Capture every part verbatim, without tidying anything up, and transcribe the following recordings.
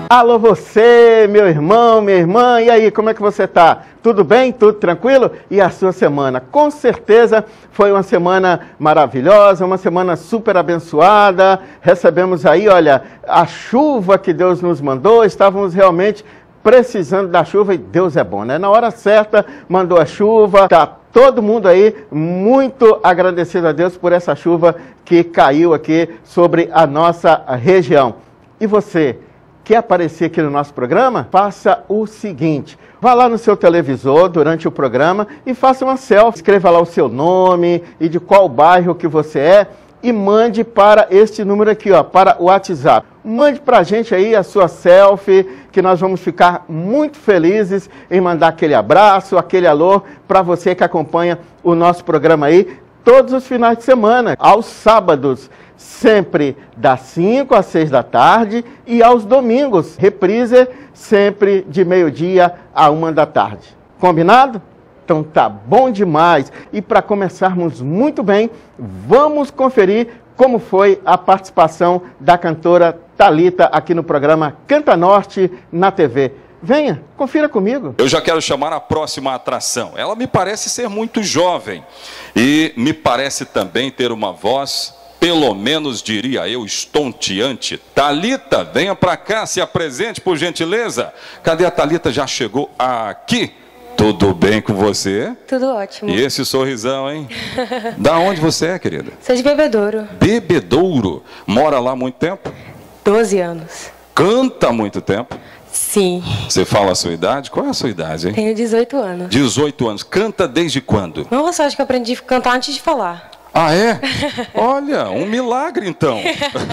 Alô você, meu irmão, minha irmã, e aí, como é que você tá? Tudo bem? Tudo tranquilo? E a sua semana? Com certeza foi uma semana maravilhosa, uma semana super abençoada. Recebemos aí, olha, a chuva que Deus nos mandou, estávamos realmente precisando da chuva e Deus é bom, né? Na hora certa mandou a chuva, tá todo mundo aí muito agradecido a Deus por essa chuva que caiu aqui sobre a nossa região. E você? Quer aparecer aqui no nosso programa? Faça o seguinte, vá lá no seu televisor durante o programa e faça uma selfie. Escreva lá o seu nome e de qual bairro que você é e mande para este número aqui, ó, para o WhatsApp. Mande para a gente aí a sua selfie, que nós vamos ficar muito felizes em mandar aquele abraço, aquele alô para você que acompanha o nosso programa aí todos os finais de semana, aos sábados, sempre das cinco às seis da tarde e aos domingos, reprise sempre de meio-dia a uma da tarde. Combinado? Então tá bom demais. E para começarmos muito bem, vamos conferir como foi a participação da cantora Thalita aqui no programa Canta Norte na T V. Venha, confira comigo. Eu já quero chamar a próxima atração. Ela me parece ser muito jovem e me parece também ter uma voz, pelo menos diria eu, estonteante. Thalita, venha pra cá, se apresente por gentileza. Cadê a Thalita? Já chegou aqui? Tudo bem com você? Tudo ótimo. E esse sorrisão, hein? Da onde você é, querida? Sou de Bebedouro. Bebedouro. Mora lá há muito tempo? doze anos. Canta há muito tempo? Sim. Você fala a sua idade? Qual é a sua idade, hein? Tenho dezoito anos. dezoito anos. Canta desde quando? Nossa, acho que eu aprendi a cantar antes de falar. Ah, é? Olha, um milagre, então.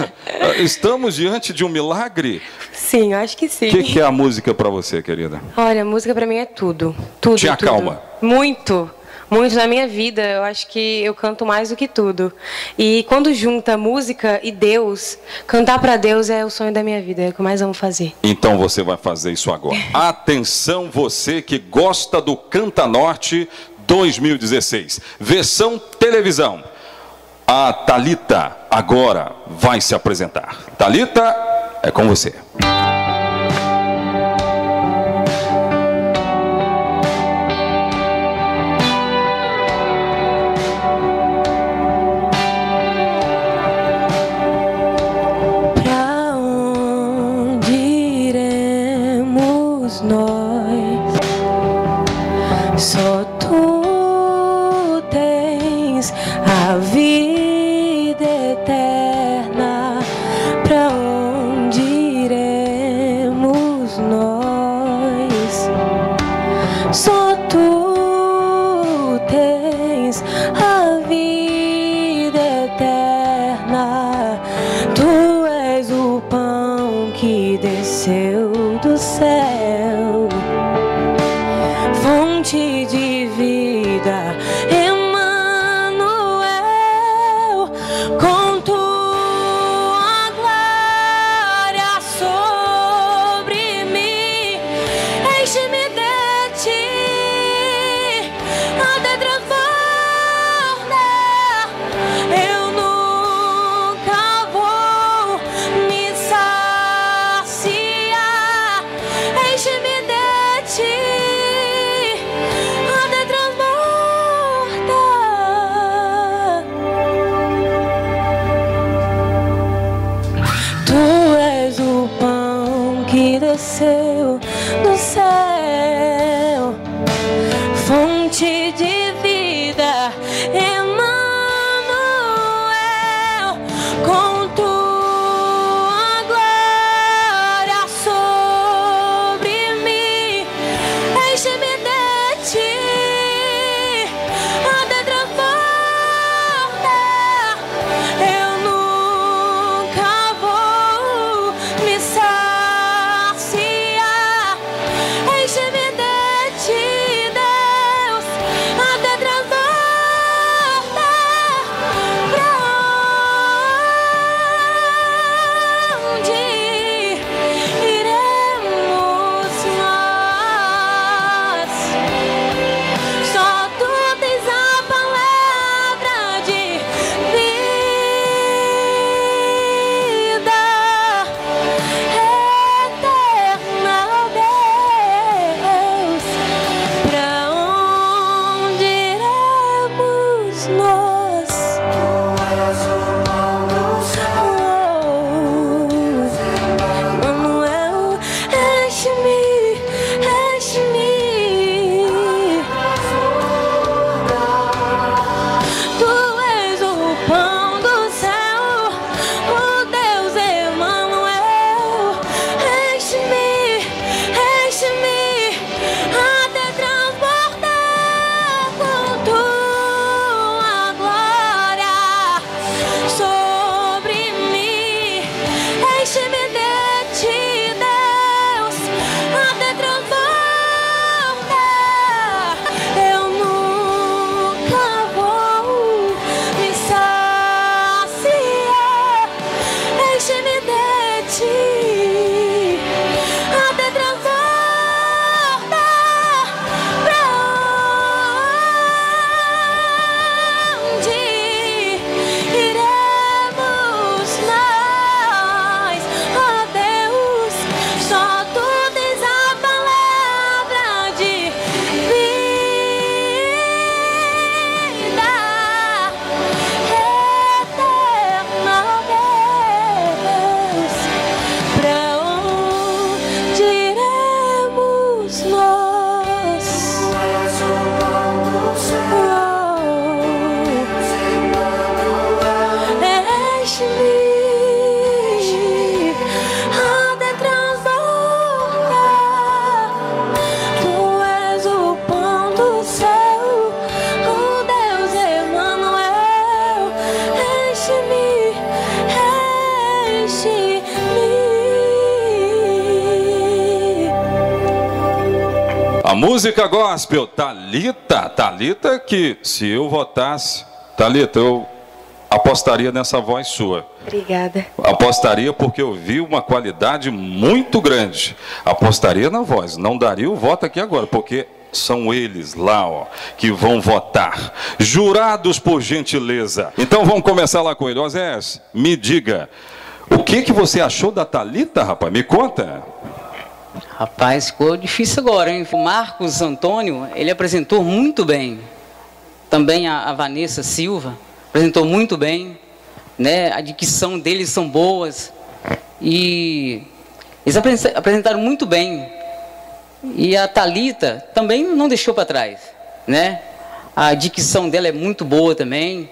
Estamos diante de um milagre? Sim, acho que sim. O que, que é a música para você, querida? Olha, a música para mim é tudo. Tudo, Te acalma? Tudo. Muito. Muito na minha vida, eu acho que eu canto mais do que tudo. E quando junta música e Deus, cantar para Deus é o sonho da minha vida, é o que eu mais amo fazer. Então você vai fazer isso agora. Atenção, você que gosta do Canta Norte dois mil e dezesseis, versão televisão. A Thalita agora vai se apresentar. Thalita, é com você. Só tu tens a vida eterna. Pra onde iremos nós? Só tu tens a vida eterna. Tu és o pão que desceu do céu, fonte de vida, Emmanuel, com tua glória sobre mim, enche-me de ti, até transbordar. Eu nunca vou me saciar, enche-me de ti. Desceu do céu, fonte de vida, Emmanuel, com tua glória sobre mim, enche-me de ti, até transbordar. Eu nunca vou me saciar. Enche-me de música gospel, Thalita, Thalita que se eu votasse, Thalita, eu apostaria nessa voz sua. Obrigada. Apostaria porque eu vi uma qualidade muito grande. Apostaria na voz, não daria o voto aqui agora, porque são eles lá, ó, que vão votar. Jurados, por gentileza. Então vamos começar lá com ele. Oséias, me diga, o que que você achou da Thalita, rapaz? Me conta. Rapaz, ficou difícil agora, hein? O Marcos Antônio, ele apresentou muito bem. Também a, a Vanessa Silva apresentou muito bem, né? A dicção deles são boas e eles apresentaram muito bem. E a Thalita também não deixou para trás, né? A dicção dela é muito boa também.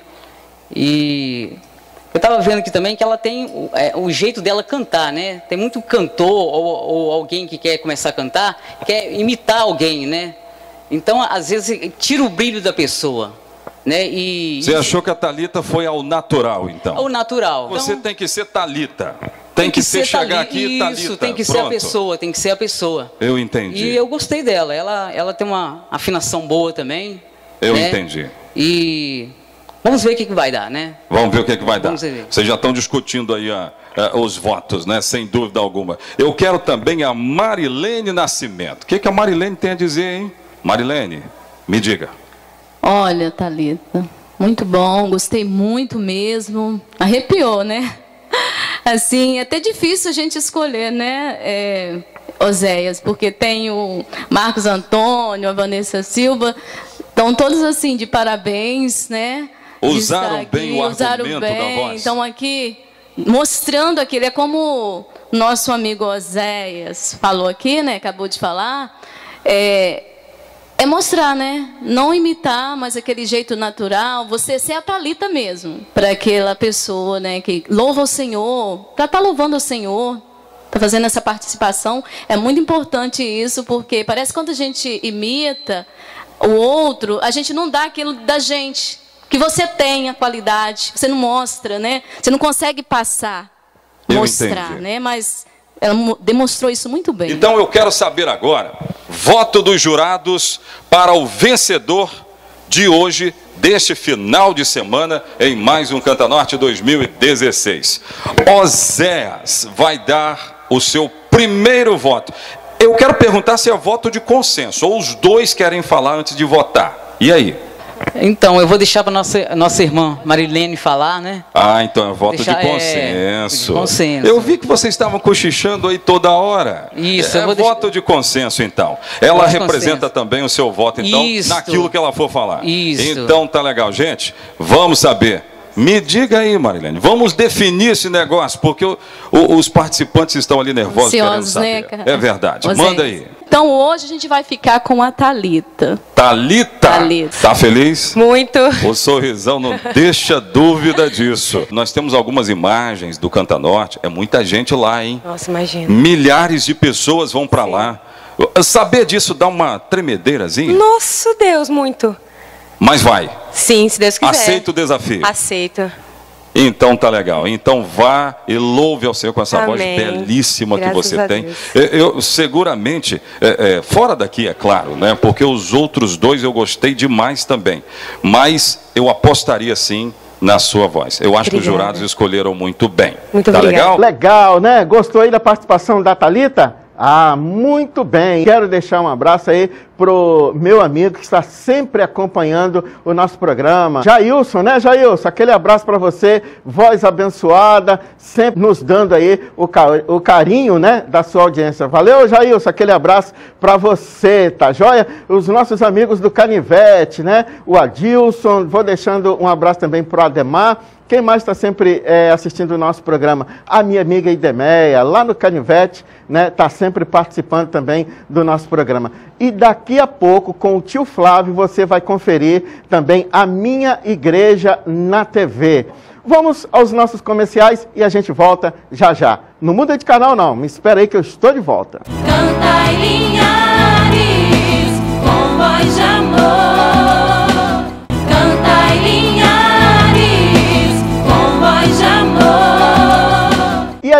E eu estava vendo aqui também que ela tem o, é, o jeito dela cantar, né? Tem muito cantor ou, ou alguém que quer começar a cantar, quer imitar alguém, né? Então, às vezes, tira o brilho da pessoa, né? E você achou que a Thalita foi ao natural, então? Ao natural. Você então, tem que ser Thalita. Tem, tem que, que ser chegar aqui e Thalita. Isso, tem que ser Pronto. a pessoa, tem que ser a pessoa. Eu entendi. E eu gostei dela. Ela, ela tem uma afinação boa também. Eu né? entendi. E vamos ver o que, que vai dar, né? Vamos ver o que, que vai vamos dar. Ver. Vocês já estão discutindo aí a, a, os votos, né? Sem dúvida alguma. Eu quero também a Marilene Nascimento. O que, que a Marilene tem a dizer, hein? Marilene, me diga. Olha, Thalita, muito bom, gostei muito mesmo. Arrepiou, né? Assim, é até difícil a gente escolher, né, é, Oséias, porque tem o Marcos Antônio, a Vanessa Silva, estão todos assim de parabéns, né? Usaram aqui, bem o usaram argumento bem, da voz. Estão aqui mostrando aquilo, é como o nosso amigo Oséias falou aqui, né? Acabou de falar, é, é mostrar, né? Não imitar, mas aquele jeito natural, você ser a Thalita mesmo, para aquela pessoa, né, que louva o Senhor, para estar tá louvando o Senhor, tá fazendo essa participação. É muito importante isso, porque parece que quando a gente imita o outro, a gente não dá aquilo da gente, que você tem a qualidade, você não mostra, né? Você não consegue passar, Eu mostrar, entendi. né? Mas ela demonstrou isso muito bem. Então eu quero saber agora, voto dos jurados para o vencedor de hoje, deste final de semana, em mais um Canta Norte dois mil e dezesseis. Oséias vai dar o seu primeiro voto. Eu quero perguntar se é voto de consenso, ou os dois querem falar antes de votar. E aí? Então, eu vou deixar para nossa nossa irmã Marilene falar, né? Ah, então é voto deixar, de consenso. É, de consenso. Eu vi que vocês estavam cochichando aí toda hora. Isso. É eu vou voto deixar... de consenso, então. Ela voto representa consenso. também o seu voto, então, Isso. naquilo que ela for falar. Isso. Então, tá legal. Gente, vamos saber. Me diga aí, Marilene, vamos definir esse negócio, porque o, o, os participantes estão ali nervosos, Ansiosos, querendo saber. né, cara? É verdade. Oséias. Manda aí. Então hoje a gente vai ficar com a Thalita. Thalita. Thalita. Tá feliz? Muito. O sorrisão não deixa dúvida disso. Nós temos algumas imagens do Canta Norte. É muita gente lá, hein? Nossa, imagina. Milhares de pessoas vão para lá. Saber disso dá uma tremedeirazinha? Nossa, Deus, muito. Mas vai. Sim, se Deus quiser. Aceita o desafio. Aceito. Então tá legal. Então vá e louve ao Senhor com essa Amém. voz belíssima Graças que você a tem. Deus. Eu, eu seguramente, é, é, fora daqui, é claro, né? Porque os outros dois eu gostei demais também. Mas eu apostaria sim na sua voz. Eu acho Obrigada. que os jurados escolheram muito bem. Muito tá obrigada. legal? Legal, né? Gostou aí da participação da Thalita? Ah, muito bem. Quero deixar um abraço aí pro meu amigo que está sempre acompanhando o nosso programa, Jailson, né, Jailson? Aquele abraço para você, voz abençoada, sempre nos dando aí o, ca o carinho, né, da sua audiência. Valeu, Jailson, aquele abraço para você, tá joia? Os nossos amigos do Canivete, né, o Adilson, vou deixando um abraço também pro Ademar. Quem mais está sempre é, assistindo o nosso programa? A minha amiga Idemeia, lá no Canivete, né, está sempre participando também do nosso programa. E daqui a pouco, com o tio Flávio, você vai conferir também a Minha Igreja na T V. Vamos aos nossos comerciais e a gente volta já já. Não muda de canal não, me espera aí que eu estou de volta. Canta em Linhares, com voz de amor. Canta em Linhares, com voz de amor. E aí,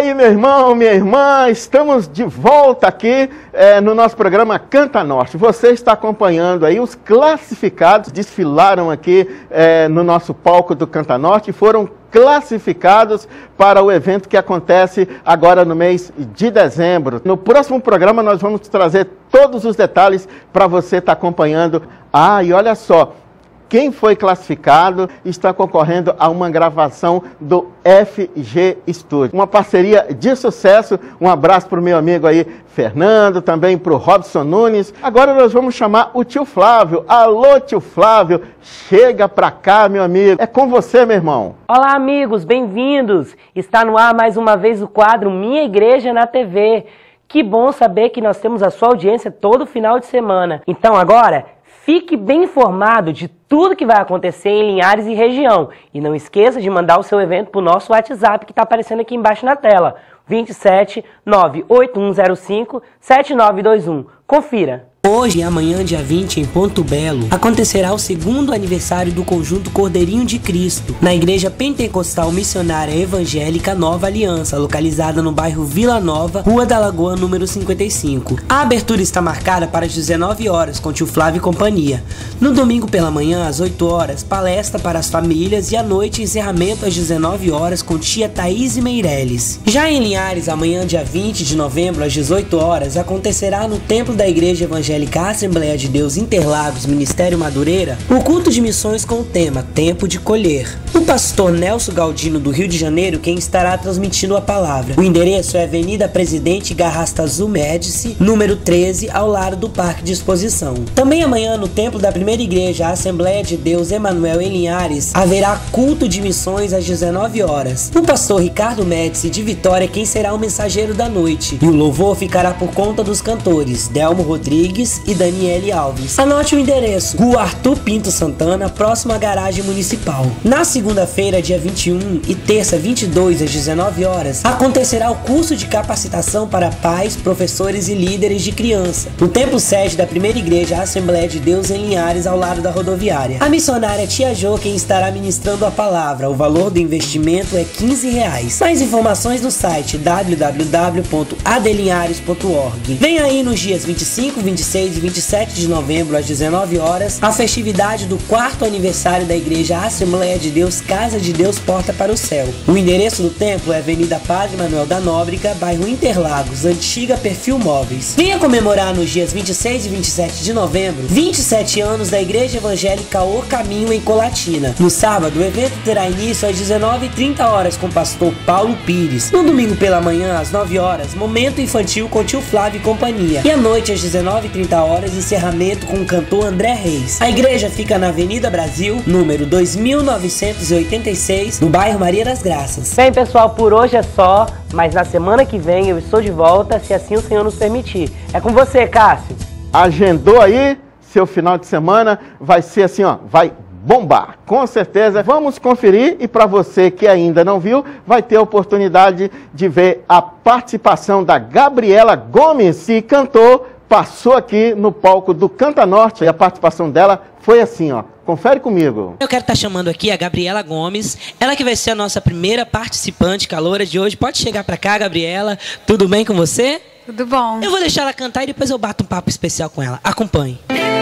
aí, meu irmão, minha irmã, estamos de volta aqui é, no nosso programa Canta Norte. Você está acompanhando aí os classificados, desfilaram aqui é, no nosso palco do Canta Norte e foram classificados para o evento que acontece agora no mês de dezembro. No próximo programa nós vamos trazer todos os detalhes para você estar acompanhando. Ah, e olha só, quem foi classificado está concorrendo a uma gravação do F G Studio. Uma parceria de sucesso. Um abraço para o meu amigo aí, Fernando, também para o Robson Nunes. Agora nós vamos chamar o tio Flávio. Alô, tio Flávio, chega para cá, meu amigo. É com você, meu irmão. Olá, amigos, bem-vindos. Está no ar mais uma vez o quadro Minha Igreja na T V. Que bom saber que nós temos a sua audiência todo final de semana. Então agora, fique bem informado de tudo que vai acontecer em Linhares e região. E não esqueça de mandar o seu evento para o nosso WhatsApp que está aparecendo aqui embaixo na tela. vinte e sete, nove oito um zero cinco, sete nove dois um. Confira. Hoje e amanhã, dia vinte, em Ponto Belo, acontecerá o segundo aniversário do Conjunto Cordeirinho de Cristo, na Igreja Pentecostal Missionária Evangélica Nova Aliança, localizada no bairro Vila Nova, Rua da Lagoa, número cinquenta e cinco. A abertura está marcada para as dezenove horas, com tio Flávio e companhia. No domingo pela manhã, às oito horas, palestra para as famílias e à noite, encerramento às dezenove horas, com tia Thaís Meirelles. Já em Linhares, amanhã, dia vinte de novembro, às dezoito horas, acontecerá no Templo da Igreja Evangélica Assembleia de Deus Interlagos, Ministério Madureira, o culto de missões com o tema Tempo de Colher. O pastor Nelson Galdino, do Rio de Janeiro, quem estará transmitindo a palavra. O endereço é Avenida Presidente Garrastazu Médici, número treze, ao lado do Parque de Exposição. Também amanhã, no Templo da Primeira Igreja Assembleia de Deus Emanuel em Linhares, haverá culto de missões às dezenove horas. O pastor Ricardo Médici, de Vitória, quem será o mensageiro da noite. E o louvor ficará por conta dos cantores Delmo Rodrigues e Daniele Alves. Anote o endereço: Rua Arthur Pinto Santana, próximo à garagem municipal. Na segunda-feira, dia vinte e um, e terça, vinte e dois, às dezenove horas, acontecerá o curso de capacitação para pais, professores e líderes de criança, no templo sede da Primeira Igreja Assembleia de Deus em Linhares, ao lado da rodoviária. A missionária Tia Jo quem estará ministrando a palavra. O valor do investimento é quinze reais. Mais informações no site w w w ponto adelinhares ponto org. Vem aí nos dias vinte e cinco, vinte e seis e vinte e sete de novembro, às dezenove horas, a festividade do quarto aniversário da Igreja Assembleia de Deus Casa de Deus Porta para o Céu. O endereço do templo é Avenida Padre Manuel da Nóbrega, bairro Interlagos, antiga Perfil Móveis. Venha comemorar nos dias vinte e seis e vinte e sete de novembro, vinte e sete anos da Igreja Evangélica O Caminho em Colatina. No sábado, o evento terá início às dezenove e trinta horas com o pastor Paulo Pires. No domingo pela manhã, às nove horas, momento infantil com tio Flávio e companhia. E à noite, às dezenove e trinta horas, encerramento com o cantor André Reis. A igreja fica na Avenida Brasil, número dois mil novecentos e oitenta e seis, no bairro Maria das Graças. Bem, pessoal, por hoje é só, mas na semana que vem eu estou de volta, se assim o Senhor nos permitir. É com você, Cássio. Agendou aí? Seu final de semana vai ser assim, ó, vai bombar, com certeza. Vamos conferir e para você que ainda não viu, vai ter a oportunidade de ver a participação da Gabriela Gomes, que cantou, passou aqui no palco do Canta Norte e a participação dela foi assim, ó. Confere comigo. Eu quero estar chamando aqui a Gabriela Gomes, ela que vai ser a nossa primeira participante caloura de hoje. Pode chegar para cá, Gabriela. Tudo bem com você? Tudo bom. Eu vou deixar ela cantar e depois eu bato um papo especial com ela. Acompanhe.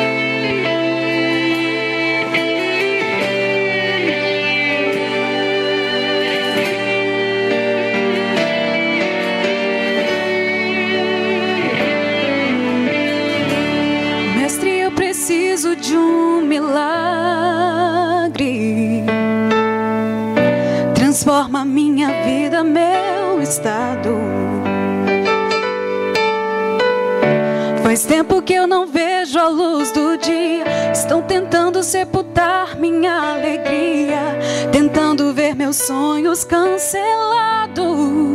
Preciso de um milagre. Transforma minha vida, meu estado. Faz tempo que eu não vejo a luz do dia. Estão tentando sepultar minha alegria, tentando ver meus sonhos cancelados.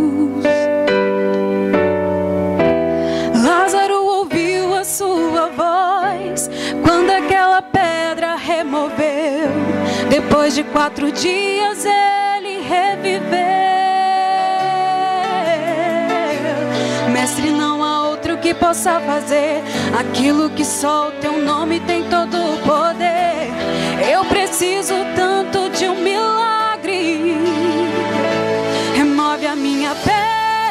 Lázaro ouviu a sua voz quando aquela pedra removeu. Depois de quatro dias ele reviveu. Mestre, não há outro que possa fazer aquilo que só o teu nome tem todo o poder. Eu preciso tanto de um milagre. Remove a minha pedra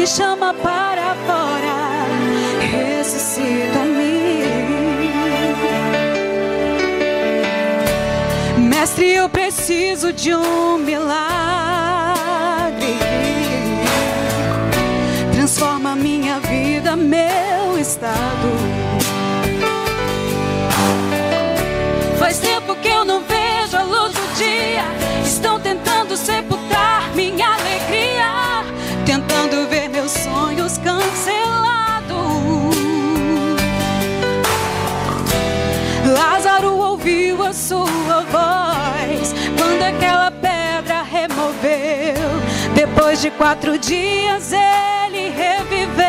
me chama para fora, ressuscita-me. Mestre, eu preciso de um milagre. Transforma minha vida, meu estado. Faz tempo que eu não vejo a luz do dia. Estão tentando sepultar minha alegria, tentando ver meus sonhos cancelados. Lázaro ouviu a sua voz quando aquela pedra removeu. Depois de quatro dias ele reviveu.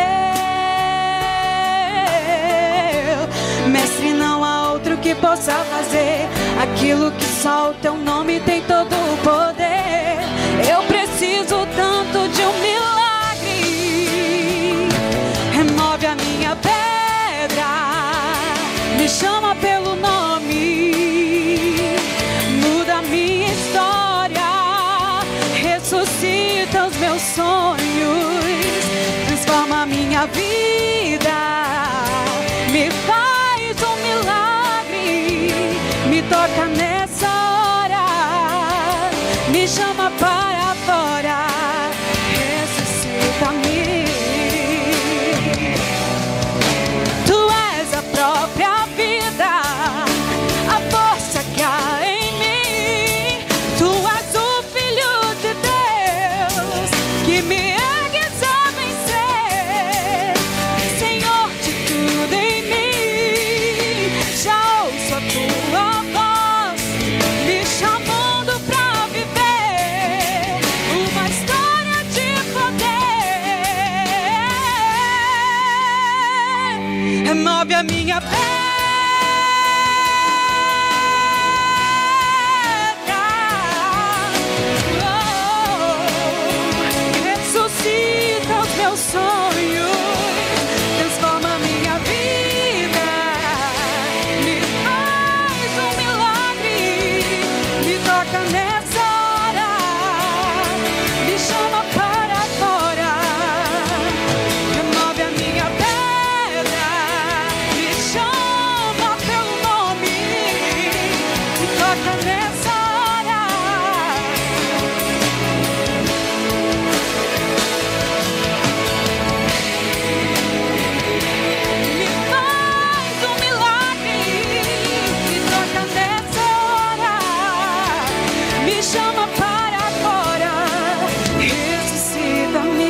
Mestre, não há outro que possa fazer aquilo que só o teu nome tem todo o poder. Eu preciso tanto de um milagre. Remove a minha pedra, me chama pelo nome, muda a minha história, ressuscita os meus sonhos, transforma a minha vida, me faz um milagre, me toca nessa hora, me chama para fora, ressuscita-me. Tu és a própria vida, a força que há em mim. Tu és o Filho de Deus que me ergues a vencer. Senhor de tudo em mim, já ouço a tua voz me chamando pra viver uma história de poder. Remove a minha pedra, ressuscita os meus sonhos, transforma a minha vida, me faz um milagre, me toca nessa hora, me chama para fora, remove a minha pedra, me chama pelo nome, me toca nessa hora. Me faz um milagre, me toca nessa hora, me chama para fora, ressuscita-me.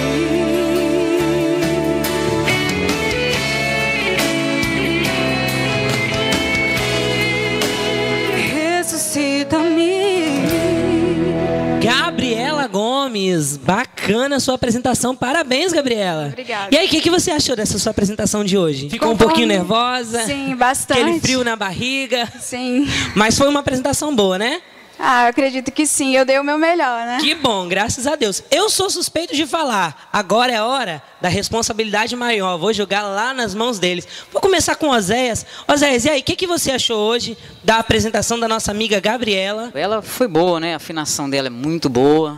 Ressuscita-me. Gabriela Gomes, bacana a sua apresentação, parabéns, Gabriela. Obrigada. E aí, o que, que você achou dessa sua apresentação de hoje? Ficou um pouquinho nervosa? Sim, bastante. Aquele frio na barriga? Sim. Mas foi uma apresentação boa, né? Ah, eu acredito que sim, eu dei o meu melhor, né? Que bom, graças a Deus. Eu sou suspeito de falar, agora é a hora da responsabilidade maior, vou jogar lá nas mãos deles. Vou começar com o Oséias. Oséias, e aí, o que, que você achou hoje da apresentação da nossa amiga Gabriela? Ela foi boa, né? A afinação dela é muito boa.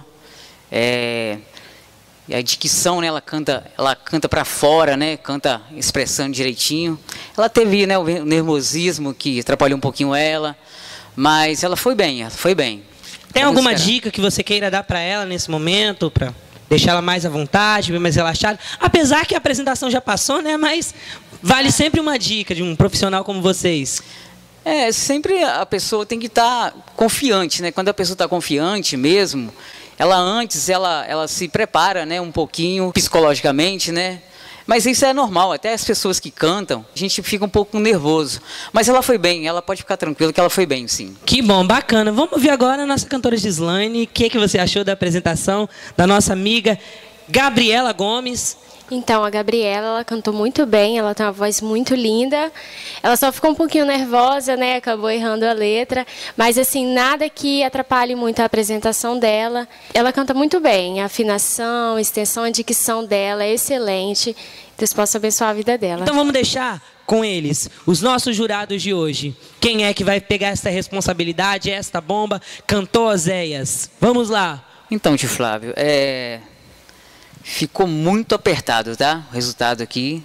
É... E a dicção, né? Ela canta, ela canta para fora, né? Canta expressando direitinho. Ela teve, né, o nervosismo que atrapalhou um pouquinho ela, mas ela foi bem, ela foi bem. Tem Vamos alguma esperar. dica que você queira dar para ela nesse momento, para deixar ela mais à vontade, bem mais relaxada? Apesar que a apresentação já passou, né? Mas vale sempre uma dica de um profissional como vocês. É, sempre a pessoa tem que estar confiante, né? Quando a pessoa está confiante mesmo, ela antes, ela, ela se prepara, né, um pouquinho psicologicamente, né? Mas isso é normal, até as pessoas que cantam, a gente fica um pouco nervoso. Mas ela foi bem, ela pode ficar tranquila que ela foi bem, sim. Que bom, bacana. Vamos ouvir agora a nossa cantora Gislaine. O que, que você achou da apresentação da nossa amiga Gabriela Gomes? Então, a Gabriela, ela cantou muito bem, ela tem uma voz muito linda. Ela só ficou um pouquinho nervosa, né? Acabou errando a letra. Mas, assim, nada que atrapalhe muito a apresentação dela. Ela canta muito bem. A afinação, a extensão, a dicção dela é excelente. Deus possa abençoar a vida dela. Então, vamos deixar com eles, os nossos jurados de hoje. Quem é que vai pegar essa responsabilidade, esta bomba? Cantor Oséias. Vamos lá. Então, tio Flávio, é... ficou muito apertado, tá? O resultado aqui.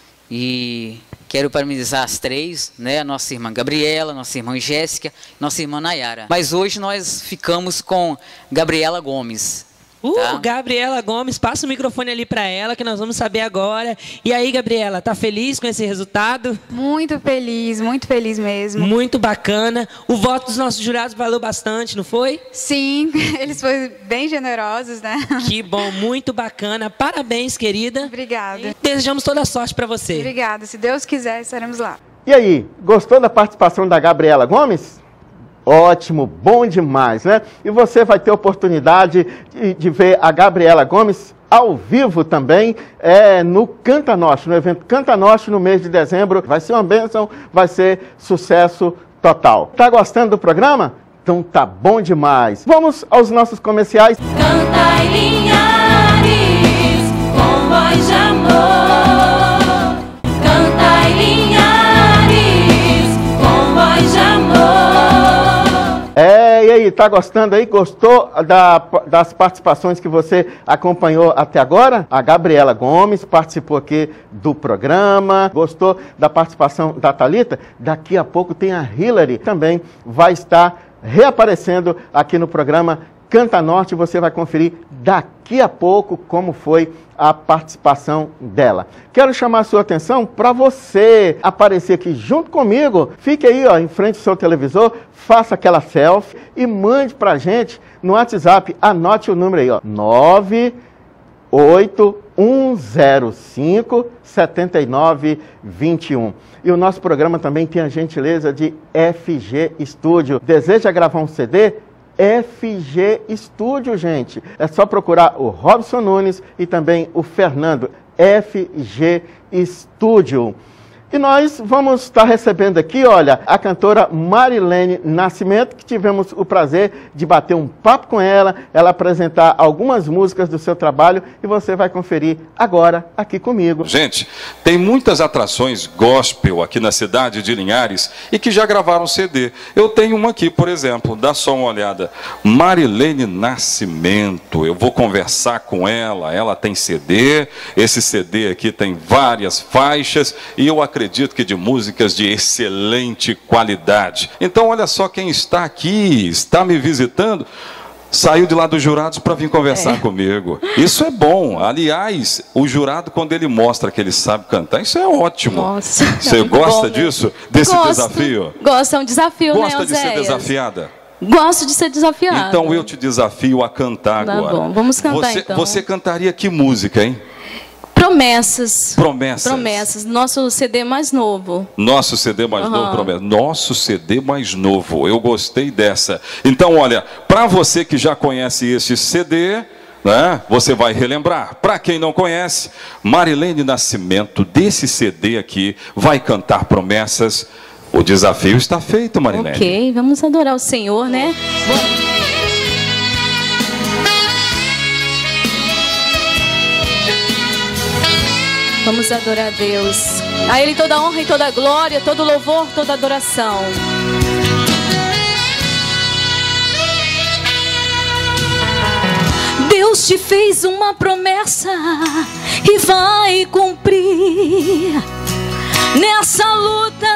E quero parabenizar as três, né? A nossa irmã Gabriela, nossa irmã Jéssica, nossa irmã Nayara. Mas hoje nós ficamos com Gabriela Gomes. Uh, tá? Gabriela Gomes, passa o microfone ali para ela que nós vamos saber agora. E aí, Gabriela, tá feliz com esse resultado? Muito feliz, muito feliz mesmo. Muito bacana. O voto dos nossos jurados valeu bastante, não foi? Sim, eles foram bem generosos, né? Que bom, muito bacana. Parabéns, querida. Obrigada. E desejamos toda a sorte para você. Obrigada. Se Deus quiser, estaremos lá. E aí, gostou da participação da Gabriela Gomes? Ótimo, bom demais, né? E você vai ter oportunidade de, de ver a Gabriela Gomes ao vivo também é, no Canta Norte, no evento Canta Norte no mês de dezembro. Vai ser uma bênção, vai ser sucesso total. Tá gostando do programa? Então tá bom demais. Vamos aos nossos comerciais. Canta em Linhares, com voz de amor. Canta em Linhares, com voz de amor. É, e aí, tá gostando aí? Gostou da, das participações que você acompanhou até agora? A Gabriela Gomes participou aqui do programa. Gostou da participação da Thalita? Daqui a pouco tem a Hillary, também vai estar reaparecendo aqui no programa Canta Norte. Você vai conferir daqui a pouco como foi a participação dela. Quero chamar a sua atenção para você aparecer aqui junto comigo. Fique aí, ó, em frente ao seu televisor, faça aquela selfie e mande para a gente no WhatsApp. Anote o número aí, ó, nove oito um zero cinco sete nove dois um. E o nosso programa também tem a gentileza de F G Studio. Deseja gravar um C D? F G Studio, gente. É só procurar o Robson Nunes e também o Fernando. F G Studio. E nós vamos estar recebendo aqui, olha, a cantora Marilene Nascimento, que tivemos o prazer de bater um papo com ela, ela apresentar algumas músicas do seu trabalho e você vai conferir agora aqui comigo. Gente, tem muitas atrações gospel aqui na cidade de Linhares e que já gravaram C D. Eu tenho uma aqui, por exemplo, dá só uma olhada. Marilene Nascimento, eu vou conversar com ela, ela tem C D, esse C D aqui tem várias faixas e eu acredito acredito que de músicas de excelente qualidade. Então olha só quem está aqui, está me visitando, saiu de lá dos jurados para vir conversar é. comigo. Isso é bom. Aliás, o jurado, quando ele mostra que ele sabe cantar, isso é ótimo. Nossa, você é gosta bom, disso? Desse gosto, desafio? Gosto, é um desafio, gosta né, de ser desafiada? Gosto de ser desafiada. Então eu te desafio a cantar tá agora. Bom, vamos cantar você, então. Você cantaria que música, hein? Promessas. Promessas. Promessas. Nosso C D mais novo. Nosso C D mais uhum. novo, promessa. Nosso C D mais novo. Eu gostei dessa. Então, olha, para você que já conhece este C D, né, você vai relembrar. Para quem não conhece, Marilene Nascimento, desse C D aqui, vai cantar Promessas. O desafio está feito, Marilene. Ok, vamos adorar o Senhor, né? Bom. Vamos adorar a Deus. A Ele toda honra e toda glória, todo louvor, toda adoração. Deus te fez uma promessa e vai cumprir. Nessa luta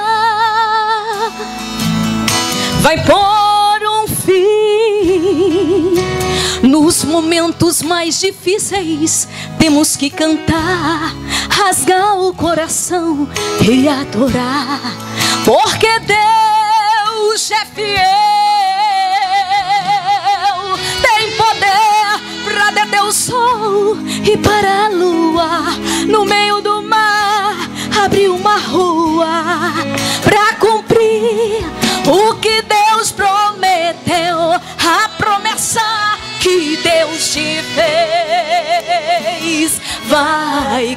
vai pôr um fim. Nos momentos mais difíceis temos que cantar, rasgar o coração e adorar, porque Deus é fiel, tem poder para deter o sol e para a lua. No meio do mar abriu uma rua para cumprir o que Deus prometeu. A promessa que Deus te fez vai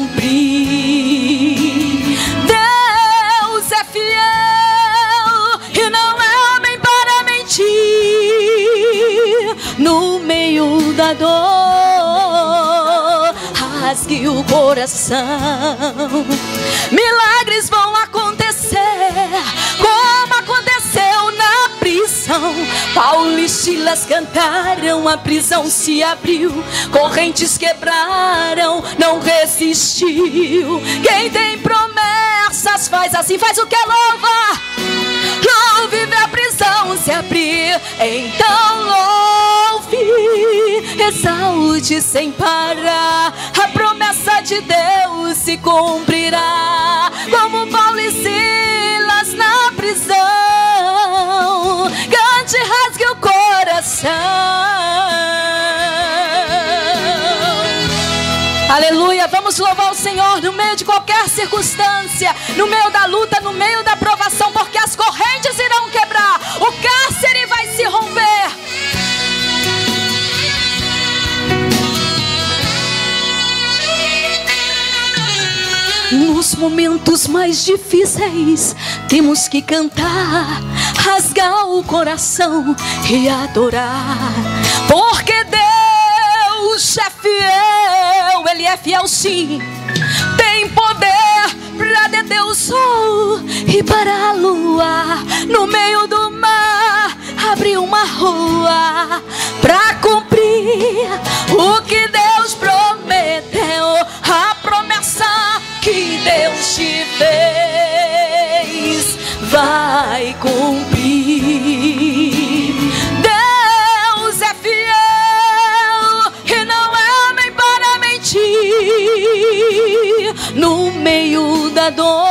cumprir. Deus é fiel e não é homem para mentir. No meio da dor, rasgue o coração. Milagres vão acontecer, como aconteceu na prisão. Paulo e Silas cantaram, a prisão se abriu, correntes quebraram, não resistiu. Quem tem promessas faz assim, faz o que louva. Louve ver a prisão se abrir, então louve, exalte sem parar. A promessa de Deus se cumprirá, como Paulo e Silas na prisão. Cante, rasgue o coração. Aleluia, vamos louvar o Senhor no meio de qualquer circunstância, no meio da luta, no meio da provação, porque as correntes irão quebrar, o cárcere vai se romper. Nos momentos mais difíceis temos que cantar, rasgar o coração e adorar, porque Deus é fiel, Ele é fiel sim, tem poder pra deter o sol e para a lua. No meio do mar abriu uma rua pra cumprir o que Deus prometeu, a promessa que Deus te fez vai cumprir. Deus é fiel e não é homem para mentir. No meio da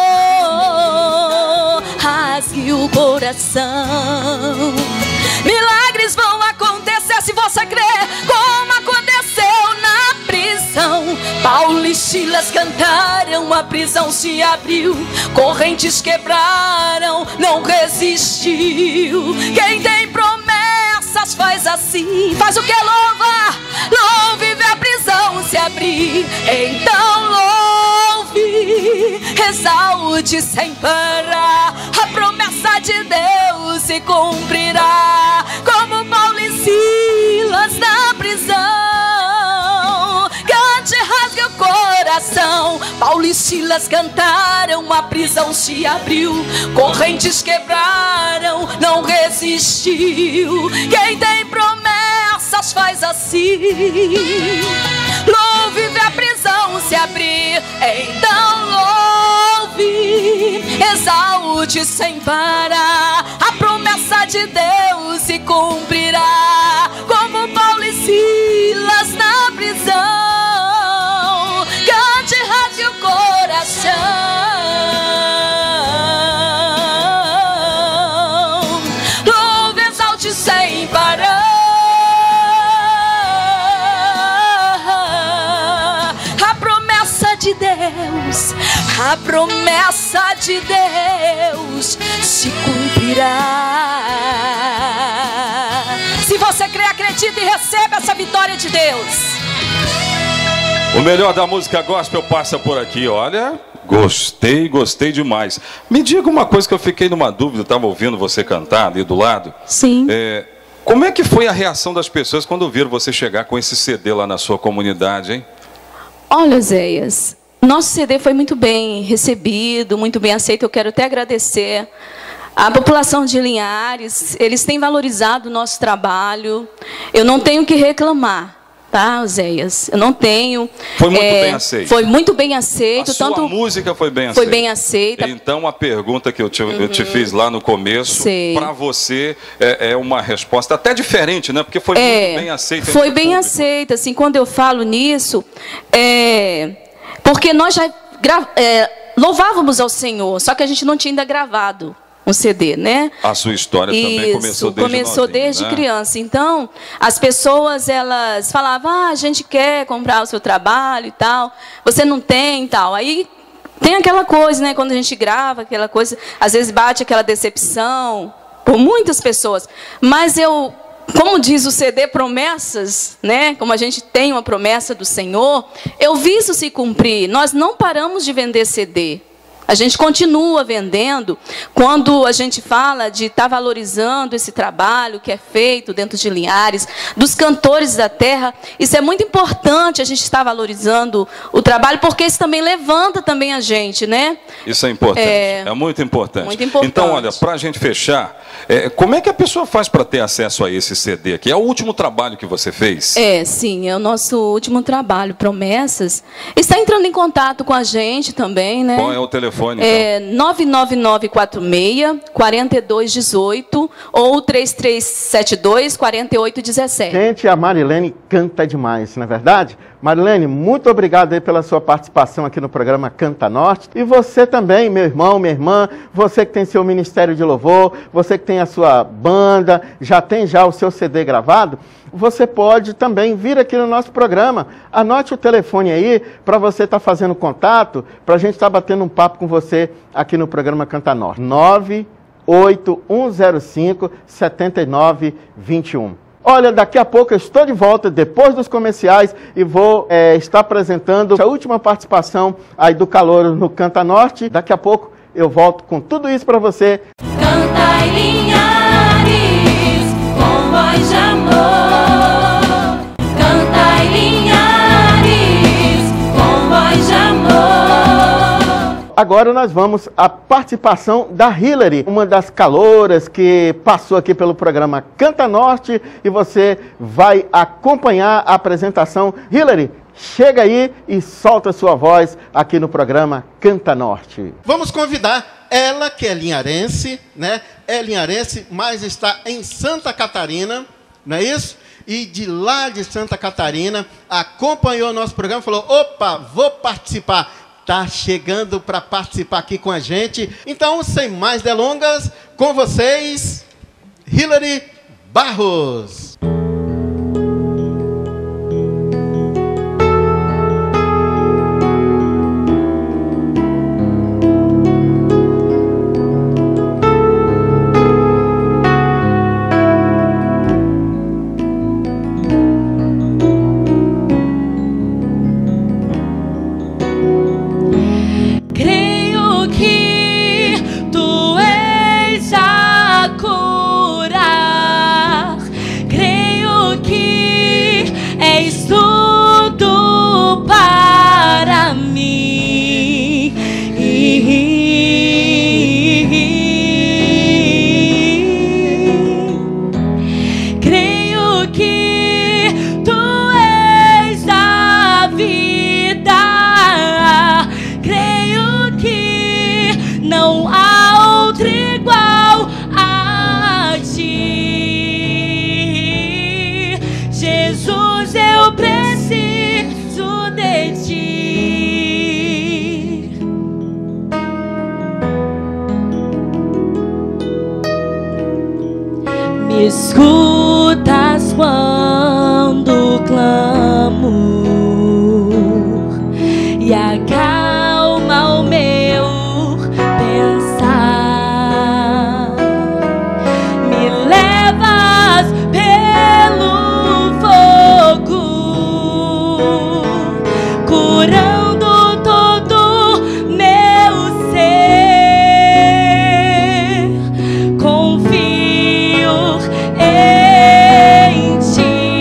dor, rasgue o coração. Milagres vão acontecer se você crer, como aconteceu na prisão. Paulo e Silas cantaram, a prisão se abriu, correntes quebraram, não resistiu. Quem tem promessas faz assim, faz o que louva. Louve ver a prisão se abrir, então louve, exalte sem parar. A promessa de Deus se cumprirá, como Paulo e Silas na prisão. Cante, rasgue o coração. Paulo e Silas cantaram, a prisão se abriu, correntes quebraram, não resistiu. Quem tem promessas faz assim. Louve ver a prisão se abrir, então louve, exalte sem parar. A promessa de Deus se cumprirá, como Paulo e Silas na prisão. Cante, rasgue o coração. Louve, exalte sem parar. A promessa de Deus, a promessa de Deus se cumprirá. Se você crê, acredita e receba essa vitória de Deus. O melhor da música gospel passa por aqui, olha. Gostei, gostei demais. Me diga uma coisa que eu fiquei numa dúvida, estava ouvindo você cantar ali do lado. Sim. É, como é que foi a reação das pessoas quando viram você chegar com esse C D lá na sua comunidade, hein? Olha, Zéias, nosso C D foi muito bem recebido, muito bem aceito. Eu quero até agradecer a população de Linhares, eles têm valorizado o nosso trabalho. Eu não tenho que reclamar, tá, Zéias? Eu não tenho. Foi muito é, bem aceito. Foi muito bem aceito. A sua tanto música foi bem aceita. Foi bem aceita. Então a pergunta que eu te, uhum. eu te fiz lá no começo, para você é, é uma resposta até diferente, né? Porque foi é, muito bem aceita. Foi bem público. aceita. Assim, quando eu falo nisso, é, porque nós já gra, é, louvávamos ao Senhor, só que a gente não tinha ainda gravado um C D, né? A sua história Isso, também começou desde começou novinho, desde né? criança. Então, as pessoas, elas falavam, ah, a gente quer comprar o seu trabalho e tal, você não tem e tal. Aí tem aquela coisa, né? Quando a gente grava, aquela coisa, às vezes bate aquela decepção por muitas pessoas. Mas eu, como diz o C D Promessas, né? Como a gente tem uma promessa do Senhor, eu vi isso se cumprir. Nós não paramos de vender C D. A gente continua vendendo quando a gente fala de estar valorizando esse trabalho que é feito dentro de Linhares, dos cantores da terra. Isso é muito importante, a gente estar valorizando o trabalho, porque isso também levanta também a gente, né? Isso é importante, é, é muito importante. Muito importante. Então, olha, para a gente fechar, é, como é que a pessoa faz para ter acesso a esse C D aqui? É o último trabalho que você fez? É, sim, é o nosso último trabalho, Promessas. Está entrando em contato com a gente também, né? Qual é o telefone? É nove nove nove quatro seis, quatro dois um oito ou três três sete dois, quatro oito um sete. Gente, a Marilene canta demais, não é verdade? Marilene, muito obrigado aí pela sua participação aqui no programa Canta Norte. E você também, meu irmão, minha irmã, você que tem seu ministério de louvor, você que tem a sua banda, já tem já o seu C D gravado, você pode também vir aqui no nosso programa. Anote o telefone aí para você estar tá fazendo contato, para a gente estar tá batendo um papo com você aqui no programa Canta Norte. nove oito um zero cinco, sete nove dois um. Olha, daqui a pouco eu estou de volta, depois dos comerciais, e vou é, estar apresentando a última participação aí do Calouro no Canta Norte. Daqui a pouco eu volto com tudo isso para você. Canta em Linhares, com voz de amor. Canta em Linhares, com voz de amor. Agora nós vamos à participação da Hilary, uma das calouras que passou aqui pelo programa Canta Norte, e você vai acompanhar a apresentação. Hilary, chega aí e solta sua voz aqui no programa Canta Norte. Vamos convidar ela, que é linharense, né? É linharense, mas está em Santa Catarina, não é isso? E de lá de Santa Catarina acompanhou o nosso programa e falou: opa, vou participar. Está chegando para participar aqui com a gente. Então, sem mais delongas, com vocês, Hilary Barros. Escutas quando clamo e acalma o meu pensar. Me levas pelo fogo, curando todo meu ser. Confio em ti.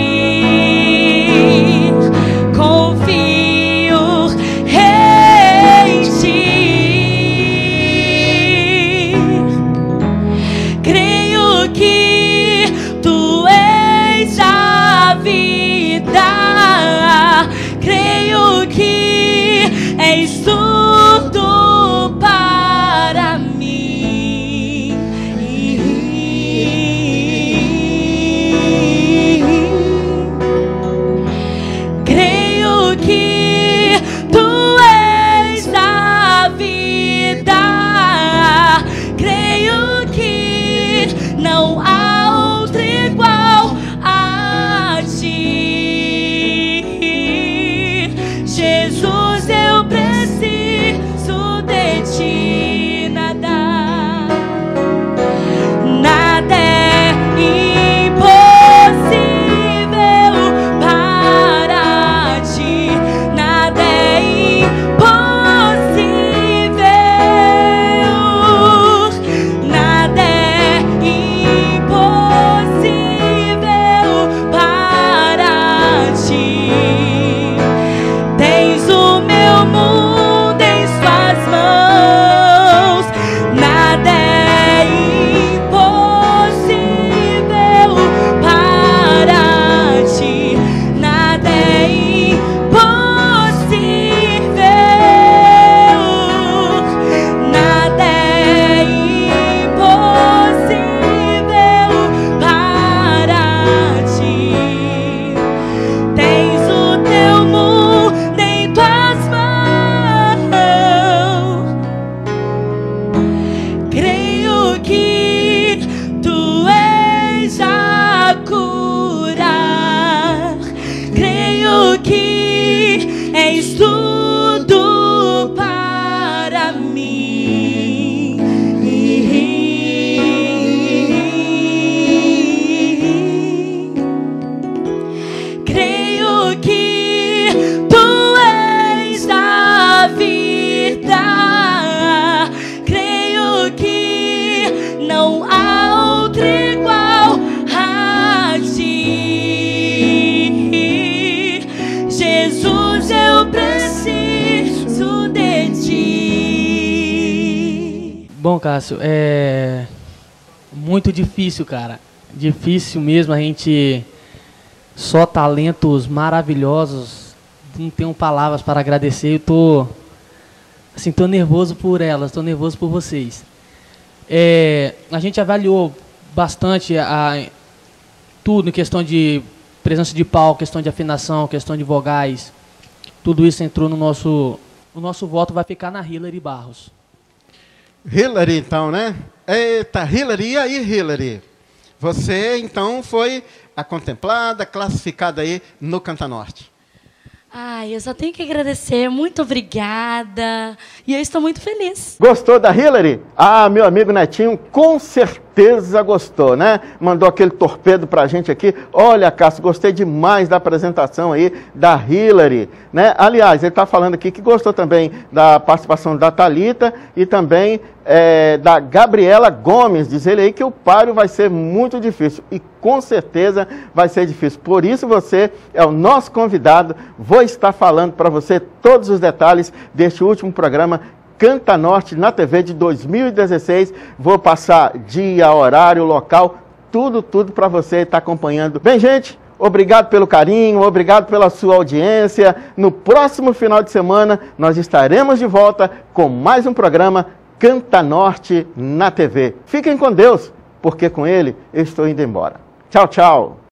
Bom, Cássio, é muito difícil, cara. Difícil mesmo, a gente só talentos maravilhosos, não tenho palavras para agradecer. Eu tô assim, tô nervoso por elas, tô nervoso por vocês. É, a gente avaliou bastante a, tudo em questão de presença de palco, questão de afinação, questão de vogais. Tudo isso entrou no nosso... O nosso voto vai ficar na Hilary Barros. Hilary, então, né? Eita, Hilary, e aí, Hilary? Você, então, foi a contemplada, classificada aí no Canta Norte. Ai, eu só tenho que agradecer, muito obrigada, e eu estou muito feliz. Gostou da Hilary? Ah, meu amigo Netinho, com certeza gostou, né? Mandou aquele torpedo pra gente aqui. Olha, Cássio, gostei demais da apresentação aí da Hilary, né? Aliás, ele está falando aqui que gostou também da participação da Thalita e também é, da Gabriela Gomes. Diz ele aí que o páreo vai ser muito difícil, e com certeza vai ser difícil. Por isso você é o nosso convidado. Vou estar falando para você todos os detalhes deste último programa Canta Norte na T V de dois mil e dezesseis. Vou passar dia, horário, local, tudo, tudo para você estar acompanhando. Bem, gente, obrigado pelo carinho, obrigado pela sua audiência. No próximo final de semana, nós estaremos de volta com mais um programa Canta Norte na T V. Fiquem com Deus, porque com Ele eu estou indo embora. Tchau, tchau.